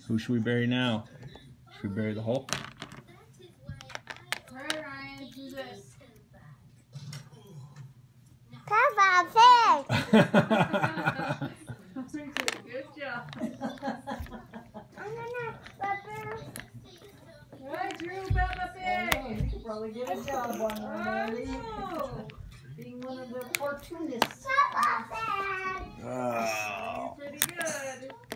Who should we bury now? Should we bury the Hulk? Alright, Ryan, do this. Peppa Pig! Good job. Alright, Drew, Peppa Pig! You could probably get a job on her, Mandy. Being one of the cartoonists. Peppa Pig! Oh. Pretty good.